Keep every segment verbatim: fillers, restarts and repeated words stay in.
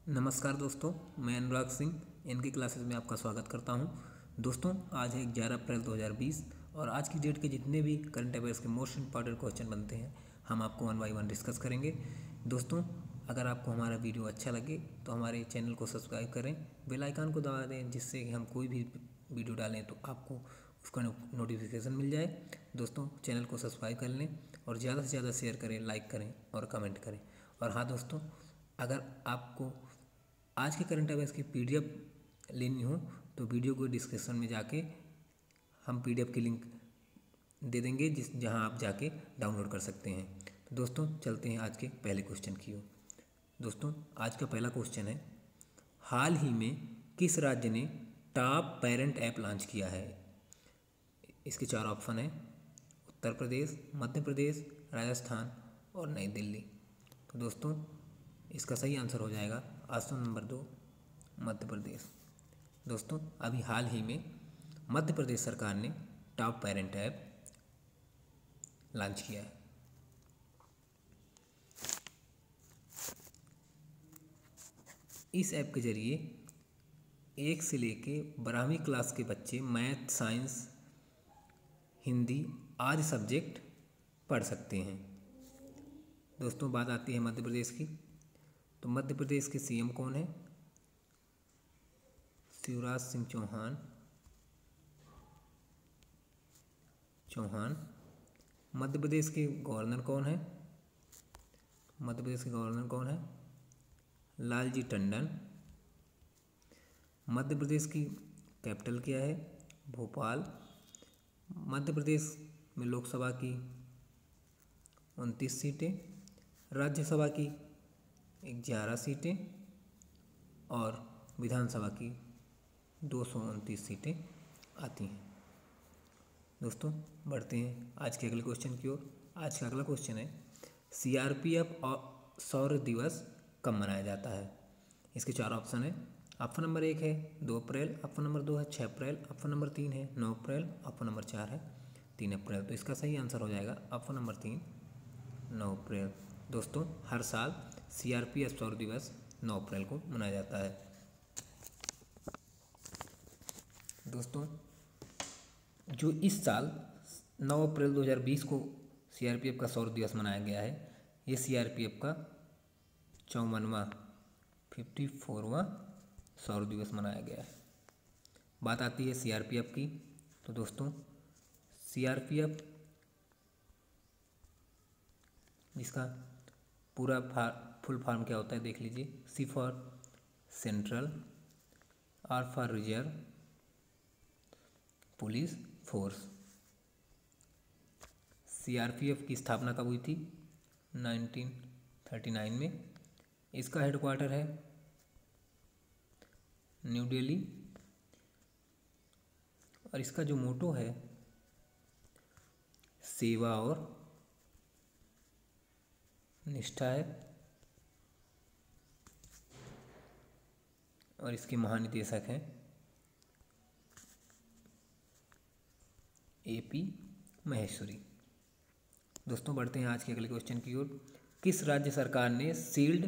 नमस्कार दोस्तों, मैं अनुराग सिंह इनकी क्लासेस में आपका स्वागत करता हूं। दोस्तों, आज है ग्यारह अप्रैल दो हज़ार बीस और आज की डेट के जितने भी करंट अफेयर्स के मोस्ट इंपॉर्टेंट क्वेश्चन बनते हैं हम आपको वन बाय वन डिस्कस करेंगे। दोस्तों, अगर आपको हमारा वीडियो अच्छा लगे तो हमारे चैनल को सब्सक्राइब करें, बेल आइकन को दबा दें, जिससे कि हम कोई भी वीडियो डालें तो आपको उसका नोटिफिकेशन मिल जाए। दोस्तों, चैनल को सब्सक्राइब कर लें और ज़्यादा से ज़्यादा शेयर करें, लाइक करें और कमेंट करें। और हाँ दोस्तों, अगर आपको आज के करंट अफेयर्स की पीडीएफ लेनी हो तो वीडियो को डिस्क्रिप्शन में जाके हम पीडीएफ की लिंक दे देंगे, जिस जहां आप जाके डाउनलोड कर सकते हैं। तो दोस्तों, चलते हैं आज के पहले क्वेश्चन की ओर। दोस्तों, आज का पहला क्वेश्चन है, हाल ही में किस राज्य ने टॉप पेरेंट ऐप लॉन्च किया है? इसके चार ऑप्शन हैं, उत्तर प्रदेश, मध्य प्रदेश, राजस्थान और नई दिल्ली। तो दोस्तों, इसका सही आंसर हो जाएगा ऑप्शन नंबर दो, मध्य प्रदेश। दोस्तों, अभी हाल ही में मध्य प्रदेश सरकार ने टॉप पेरेंट ऐप लॉन्च किया है। इस ऐप के जरिए एक से लेके बारहवीं क्लास के बच्चे मैथ, साइंस, हिंदी आदि सब्जेक्ट पढ़ सकते हैं। दोस्तों, बात आती है मध्य प्रदेश की। तो मध्य प्रदेश के सीएम कौन है? शिवराज सिंह चौहान चौहान मध्य प्रदेश के गवर्नर कौन है? मध्य प्रदेश के गवर्नर कौन है? लालजी टंडन। मध्य प्रदेश की कैपिटल क्या है? भोपाल। मध्य प्रदेश में लोकसभा की उनतीस सीटें, राज्यसभा की ग्यारह सीटें और विधानसभा की दो सौ उनतीस सीटें आती हैं। दोस्तों, बढ़ते हैं आज के अगले क्वेश्चन की ओर। आज का अगला क्वेश्चन है, सीआरपीएफ और शौर्य दिवस कब मनाया जाता है? इसके चार ऑप्शन है। ऑप्शन नंबर एक है दो अप्रैल, ऑप्शन नंबर दो है छः अप्रैल, ऑप्शन नंबर तीन है नौ अप्रैल, ऑप्शन नंबर चार है तीन अप्रैल। तो इसका सही आंसर हो जाएगा ऑप्शन नंबर तीन, नौ अप्रैल। दोस्तों, हर साल सीआरपीएफ शौर्य दिवस नौ अप्रैल को मनाया जाता है। दोस्तों, जो इस साल नौ अप्रैल दो हज़ार बीस को सीआरपीएफ का शौर्य दिवस मनाया गया है, ये सीआरपीएफ का चौवनवा फिफ्टी फोरवा शौर्य दिवस मनाया गया है। बात आती है सीआरपीएफ की। तो दोस्तों, सीआरपीएफ इसका पूरा फुल फॉर्म क्या होता है देख लीजिए। C for central, R for reserve police force. CRPF की स्थापना कब हुई थी? नाइनटीन थर्टी नाइन में। इसका हेडक्वार्टर है न्यू दिल्ली और इसका जो मोटो है सेवा और निष्ठा है और इसके महानिदेशक हैं एपी महेश्वरी। दोस्तों, बढ़ते हैं आज के अगले क्वेश्चन की ओर। किस राज्य सरकार ने सील्ड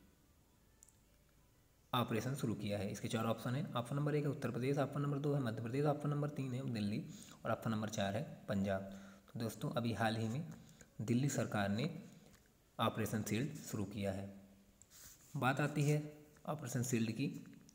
ऑपरेशन शुरू किया है? इसके चार ऑप्शन है। ऑप्शन नंबर एक है उत्तर प्रदेश, ऑप्शन नंबर दो है मध्य प्रदेश, ऑप्शन नंबर तीन है दिल्ली और ऑप्शन नंबर चार है पंजाब। तो दोस्तों, अभी हाल ही में दिल्ली सरकार ने ऑपरेशन शील्ड शुरू किया है। बात आती है ऑपरेशन शील्ड की।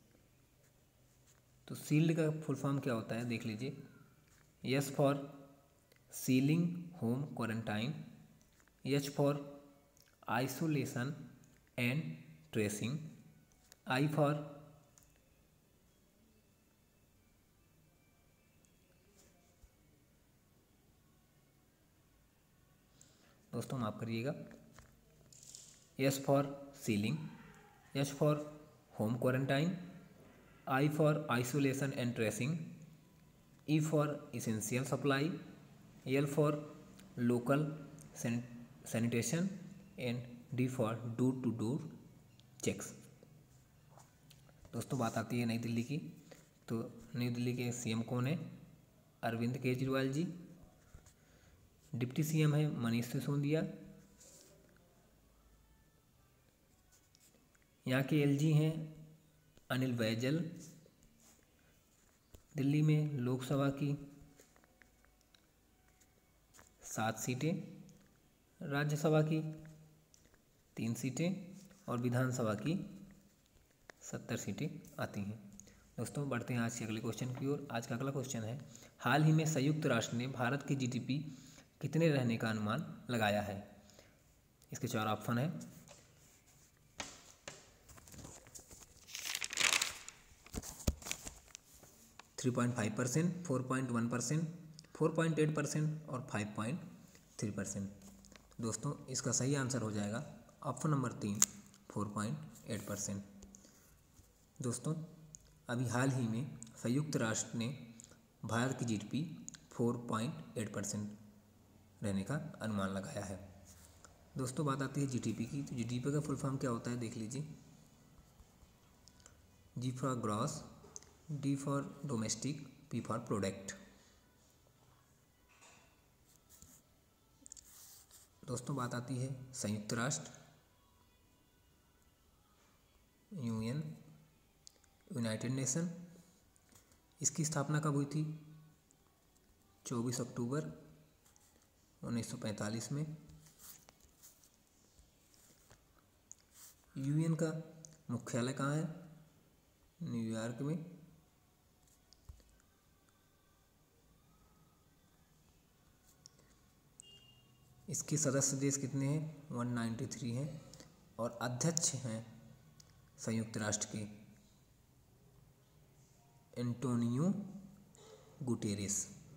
तो शील्ड का फुल फॉर्म क्या होता है देख लीजिए। S for sealing home quarantine, H for isolation and tracing, I for दोस्तों माफ करिएगा, S for sealing, H for home quarantine, I for isolation and tracing, E for essential supply, L for local sanitation and D for door to door checks. दोस्तों, बात आती है नई दिल्ली की। तो नई दिल्ली के सीएम कौन है? अरविंद केजरीवाल जी। डिप्टी सीएम है मनीष सिसोदिया। यहाँ के एलजी हैं अनिल बैजल। दिल्ली में लोकसभा की सात सीटें, राज्यसभा की तीन सीटें और विधानसभा की सत्तर सीटें आती हैं। दोस्तों बढ़ते हैं आज के अगले क्वेश्चन की ओर। आज का अगला क्वेश्चन है, हाल ही में संयुक्त राष्ट्र ने भारत की जीडीपी कितने रहने का अनुमान लगाया है? इसके चार ऑप्शन है। Three point five percent, four point one percent, four point eight percent और फाइव पॉइंट थ्री परसेंट। दोस्तों इसका सही आंसर हो जाएगा ऑप्शन नंबर तीन, फोर पॉइंट एट परसेंट। दोस्तों अभी हाल ही में संयुक्त राष्ट्र ने भारत की GDP four point eight percent रहने का अनुमान लगाया है। दोस्तों बात आती है जीडीपी की, तो जीडीपी का फुल फॉर्म क्या होता है देख लीजिए। G for gross, D for domestic, P for product. दोस्तों बात आती है संयुक्त राष्ट्र, यूएन, यूनाइटेड नेशन। इसकी स्थापना कब हुई थी? चौबीस अक्टूबर उन्नीस सौ पैंतालीस में। यूएन का मुख्यालय कहाँ है? न्यूयॉर्क में। इसके सदस्य देश कितने हैं? एक सौ तिरानवे हैं और अध्यक्ष हैं संयुक्त राष्ट्र के एंटोनियो गुटेरेस।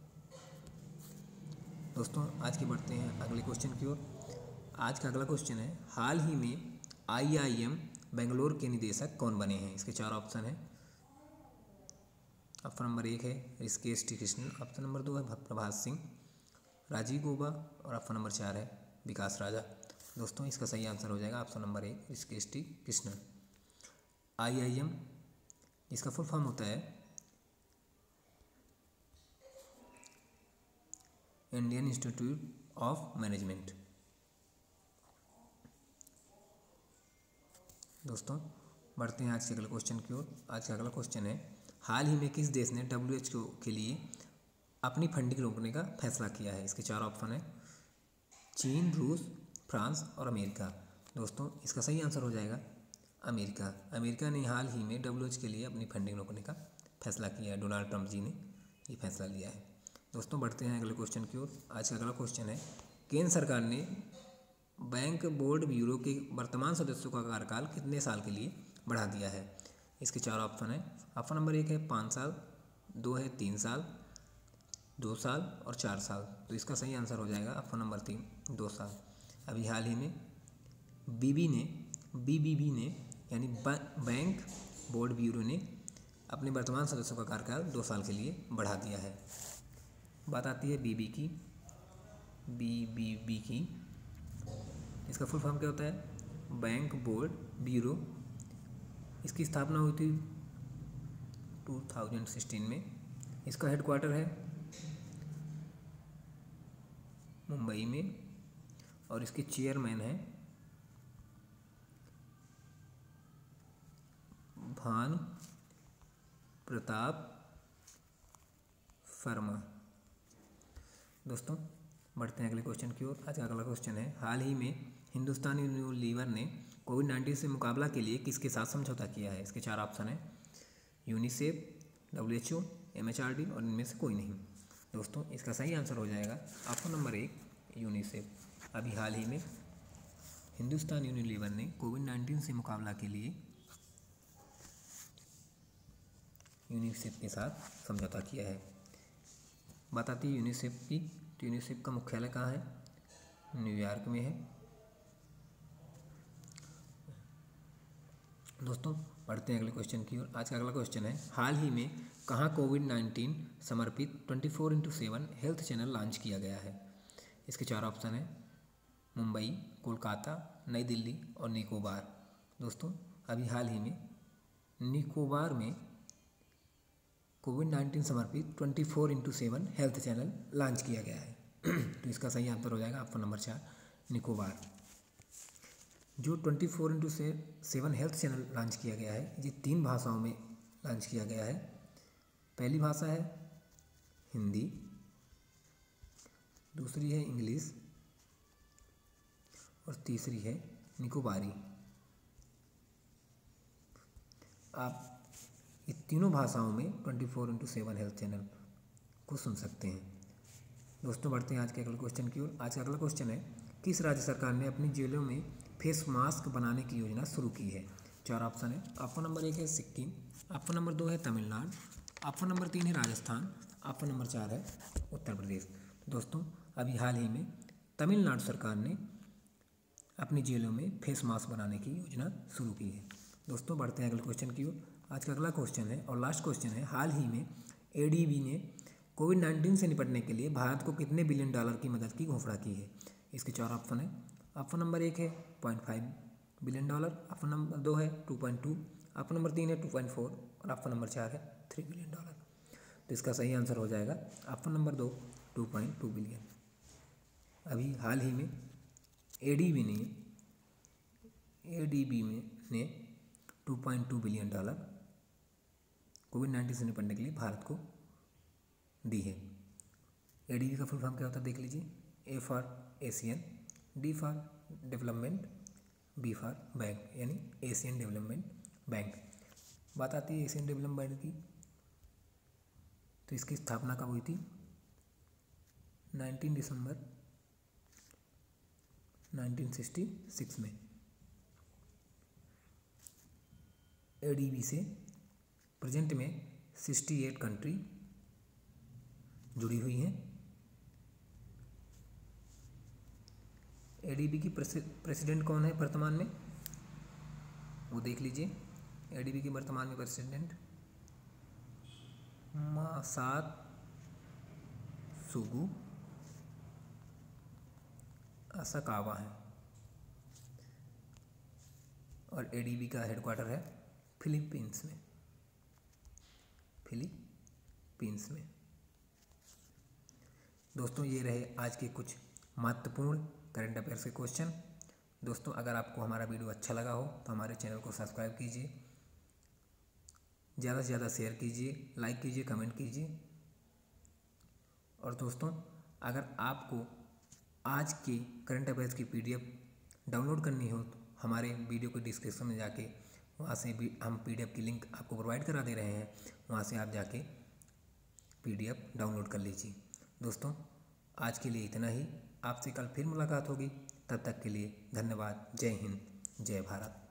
दोस्तों आज के बढ़ते हैं अगले क्वेश्चन की ओर। आज का अगला क्वेश्चन है, हाल ही में आईआईएम बेंगलोर के निदेशक कौन बने हैं? इसके चार ऑप्शन है। ऑप्शन नंबर एक है Rishikesh T Krishnan, option number दो है प्रभात सिंह, राजीव गौबा और ऑप्शन नंबर चार है विकास राजा। दोस्तों इसका सही आंसर हो जाएगा ऑप्शन नंबर एक, ऋषिकेश टी कृष्णन। आईआईएम इसका फुल फॉर्म होता है इंडियन इंस्टीट्यूट ऑफ मैनेजमेंट। दोस्तों बढ़ते हैं आज के अगले क्वेश्चन की ओर। आज का अगला क्वेश्चन है, हाल ही में किस देश ने डब्ल्यूएचओ के लिए अपनी फंडिंग रोकने का फैसला किया है? इसके चार ऑप्शन है। चीन, रूस, फ्रांस और अमेरिका। दोस्तों इसका सही आंसर हो जाएगा अमेरिका। अमेरिका ने हाल ही में डब्ल्यूएचओ के लिए अपनी फंडिंग रोकने का फैसला किया है। डोनाल्ड ट्रंप जी ने ये फैसला लिया है। दोस्तों बढ़ते हैं अगले क्वेश्चन की ओर। आज का अगला क्वेश्चन है, केंद्र सरकार ने बैंक बोर्ड ब्यूरो के वर्तमान सदस्यों का कार्यकाल कितने साल के लिए बढ़ा दिया है? इसके चार ऑप्शन है। ऑप्शन नंबर एक है पाँच साल, दो है तीन साल, दो साल और चार साल। तो इसका सही आंसर हो जाएगा ऑप्शन नंबर तीन, दो साल। अभी हाल ही में बीबी ने बीबीबी ने यानी बैंक बोर्ड ब्यूरो ने अपने वर्तमान सदस्यों का कार्यकाल दो साल के लिए बढ़ा दिया है। बात आती है बीबी की बीबीबी की इसका फुल फॉर्म क्या होता है? Bank board bureau. इसकी स्थापना हुई थी दो हज़ार सोलह में। इसका हेडक्वार्टर है मुंबई में और इसके चेयरमैन हैं भानु प्रताप शर्मा। दोस्तों बढ़ते हैं अगले क्वेश्चन की ओर। आज का अगला क्वेश्चन है, हाल ही में हिंदुस्तान यूनिलीवर ने कोविड नाइन्टीन से मुकाबला के लिए किसके साथ समझौता किया है? इसके चार ऑप्शन है। यूनिसेफ, डब्ल्यूएचओ, एमएचआरडी और इनमें से कोई नहीं। दोस्तों इसका सही आंसर हो जाएगा ऑप्शन नंबर एक, यूनिसेफ। अभी हाल ही में हिंदुस्तान यूनिलीवर ने कोविड नाइन्टीन से मुकाबला के लिए यूनिसेफ के साथ समझौता किया है। बात आती है यूनिसेफ की, तो यूनिसेफ का मुख्यालय कहाँ है? न्यूयॉर्क में है। दोस्तों बढ़ते हैं अगले क्वेश्चन की ओर। आज का अगला क्वेश्चन है, हाल ही में कहाँ कोविड नाइन्टीन समर्पित twenty four into seven health channel launch किया गया है? इसके चार ऑप्शन है। मुंबई, कोलकाता, नई दिल्ली और निकोबार। दोस्तों अभी हाल ही में निकोबार में कोविड नाइन्टीन समर्पित twenty four into seven health channel launch किया गया है। तो इसका सही आंसर हो जाएगा ऑप्शन नंबर चार, निकोबार। जो ट्वेंटी फोर इंटू से सेवन हेल्थ चैनल लॉन्च किया गया है, ये तीन भाषाओं में लॉन्च किया गया है। पहली भाषा है हिंदी, दूसरी है इंग्लिश और तीसरी है निकोबारी। आप ये तीनों भाषाओं में twenty four into seven health channel को सुन सकते हैं। दोस्तों बढ़ते हैं आज के अगले क्वेश्चन की ओर। आज का अगला क्वेश्चन है, किस राज्य सरकार ने अपनी जेलों में फेस मास्क बनाने की योजना शुरू की है? चार ऑप्शन है। ऑप्शन नंबर एक है सिक्किम, ऑप्शन नंबर दो है तमिलनाडु, ऑप्शन नंबर तीन है राजस्थान, ऑप्शन नंबर चार है उत्तर प्रदेश। दोस्तों अभी हाल ही में तमिलनाडु सरकार ने अपनी जेलों में फेस मास्क बनाने की योजना शुरू की है। दोस्तों बढ़ते हैं अगले क्वेश्चन की ओर। आज का अगला क्वेश्चन है और लास्ट क्वेश्चन है, हाल ही में ए डी बी ने कोविड नाइन्टीन से निपटने के लिए भारत को कितने बिलियन डॉलर की मदद की घोषणा की है? इसके चार ऑप्शन है। ऑप्शन नंबर एक है point five billion dollar, option number दो है two point two, option number तीन है टू पॉइंट फोर और ऑप्शन नंबर चार है थ्री बिलियन डॉलर। तो इसका सही आंसर हो जाएगा ऑप्शन नंबर दो, टू पॉइंट टू बिलियन। अभी हाल ही में ए डी बी ने ए डी बी में ने two point two billion dollar Covid nineteen से निपटने के लिए भारत को दी है। ए डी बी का फुल फॉर्म क्या होता है देख लीजिए। A for Asian, D for development, B for bank, यानी एशियन डेवलपमेंट बैंक। बात आती है एशियन डेवलपमेंट बैंक की, तो इसकी स्थापना कब हुई थी? नाइनटीन दिसंबर नाइनटीन सिक्सटी सिक्स में। ए डी बी से प्रेजेंट में सिक्सटी एट कंट्री जुड़ी हुई हैं। ए डी बी की प्रेसिडेंट कौन है वर्तमान में, वो देख लीजिए। ए डी बी की वर्तमान में प्रेसिडेंट मासात सुगु असाकावा है और ए डी बी का हेडक्वार्टर है फिलीपींस में फिलीपींस में। दोस्तों ये रहे आज के कुछ महत्वपूर्ण करंट अफेयर्स के क्वेश्चन। दोस्तों अगर आपको हमारा वीडियो अच्छा लगा हो तो हमारे चैनल को सब्सक्राइब कीजिए, ज़्यादा से ज़्यादा शेयर कीजिए, लाइक कीजिए, कमेंट कीजिए। और दोस्तों अगर आपको आज के करंट अफेयर्स की पीडीएफ डाउनलोड करनी हो तो हमारे वीडियो के डिस्क्रिप्शन में जाके वहाँ से भी हम पीडीएफ की लिंक आपको प्रोवाइड करा दे रहे हैं, वहाँ से आप जाके पीडीएफ डाउनलोड कर लीजिए। दोस्तों आज के लिए इतना ही, आपसे कल फिर मुलाकात होगी, तब तक के लिए धन्यवाद। जय हिंद, जय भारत।